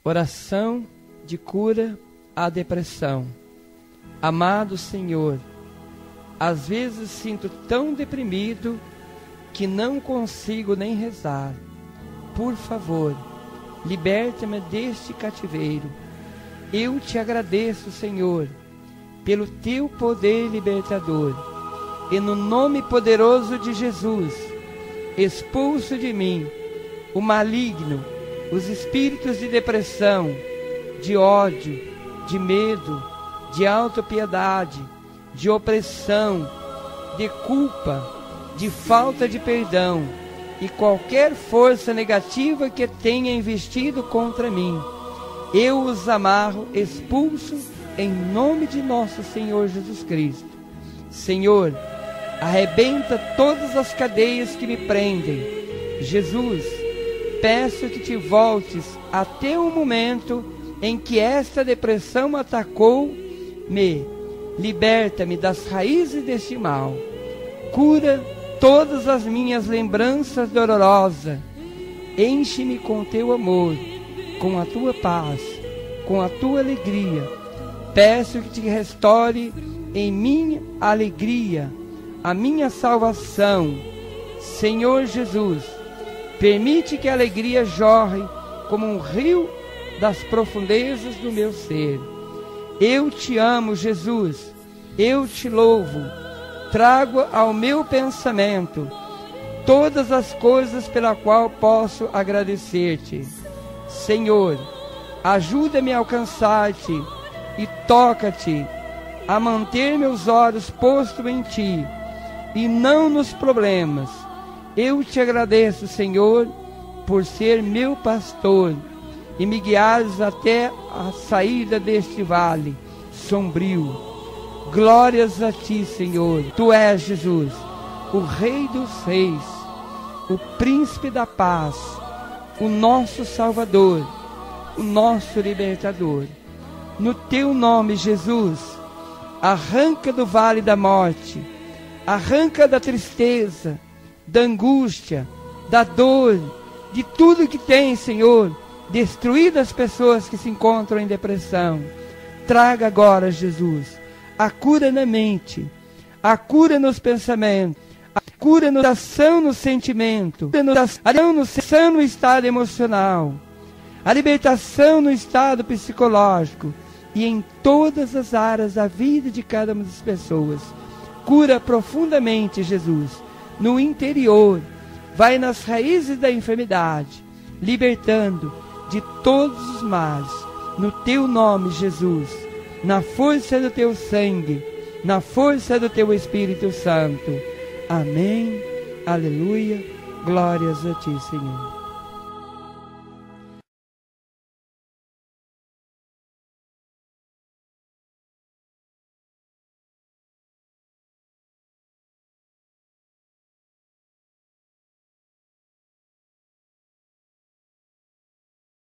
Oração de cura à depressão. Amado Senhor, às vezes sinto tão deprimido que não consigo nem rezar. Por favor, liberta-me deste cativeiro. Eu te agradeço, Senhor, pelo teu poder libertador. E no nome poderoso de Jesus, expulso de mim o maligno, os espíritos de depressão, de ódio, de medo, de autopiedade, de opressão, de culpa, de falta de perdão e qualquer força negativa que tenha investido contra mim. Eu os amarro, expulso em nome de nosso Senhor Jesus Cristo. Senhor, arrebenta todas as cadeias que me prendem. Jesus, peço que te voltes até o momento em que esta depressão atacou-me. Liberta-me das raízes deste mal. Cura todas as minhas lembranças dolorosas. Enche-me com teu amor, com a tua paz, com a tua alegria. Peço que te restaure em minha alegria, a minha salvação. Senhor Jesus, permite que a alegria jorre como um rio das profundezas do meu ser. Eu te amo, Jesus, eu te louvo. Trago ao meu pensamento todas as coisas pela qual posso agradecer-te. Senhor, ajuda-me a alcançar-te e toca-te a manter meus olhos postos em ti e não nos problemas. Eu te agradeço, Senhor, por ser meu pastor e me guiares até a saída deste vale sombrio. Glórias a ti, Senhor. Tu és, Jesus, o Rei dos Reis, o Príncipe da Paz, o nosso Salvador, o nosso Libertador. No teu nome, Jesus, arranca do vale da morte, arranca da tristeza, da angústia, da dor, de tudo que tem, Senhor, destruído as pessoas que se encontram em depressão. Traga agora, Jesus, a cura na mente, a cura nos pensamentos, a cura na ação, no sentimento, a libertação no estado emocional, a libertação no estado psicológico e em todas as áreas da vida de cada uma das pessoas. Cura profundamente, Jesus, no interior, vai nas raízes da enfermidade, libertando de todos os males, no teu nome, Jesus, na força do teu sangue, na força do teu Espírito Santo. Amém, aleluia, glórias a ti, Senhor.